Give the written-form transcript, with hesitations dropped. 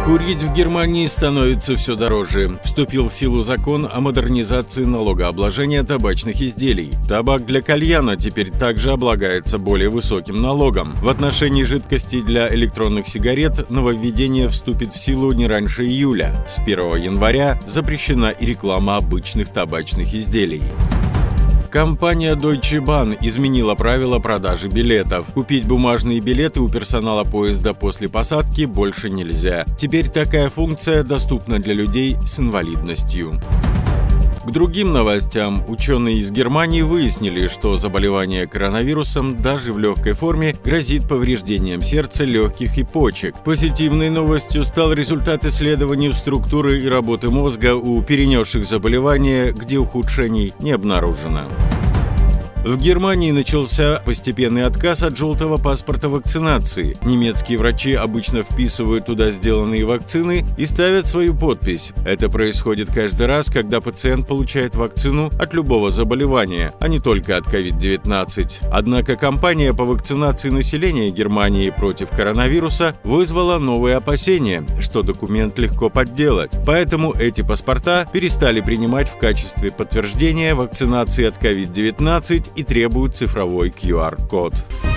Курить в Германии становится все дороже. Вступил в силу закон о модернизации налогообложения табачных изделий. Табак для кальяна теперь также облагается более высоким налогом. В отношении жидкостей для электронных сигарет нововведение вступит в силу не раньше июля. С 1 января запрещена и реклама обычных табачных изделий. Компания Deutsche Bahn изменила правила продажи билетов. Купить бумажные билеты у персонала поезда после посадки больше нельзя. Теперь такая функция доступна для людей с инвалидностью. К другим новостям. Ученые из Германии выяснили, что заболевание коронавирусом даже в легкой форме грозит повреждением сердца, легких и почек. Позитивной новостью стал результат исследований структуры и работы мозга у перенесших заболевание, где ухудшений не обнаружено. В Германии начался постепенный отказ от желтого паспорта вакцинации. Немецкие врачи обычно вписывают туда сделанные вакцины и ставят свою подпись. Это происходит каждый раз, когда пациент получает вакцину от любого заболевания, а не только от COVID-19. Однако кампания по вакцинации населения Германии против коронавируса вызвала новые опасения, что документ легко подделать. Поэтому эти паспорта перестали принимать в качестве подтверждения вакцинации от COVID-19 и требуют цифровой QR-код.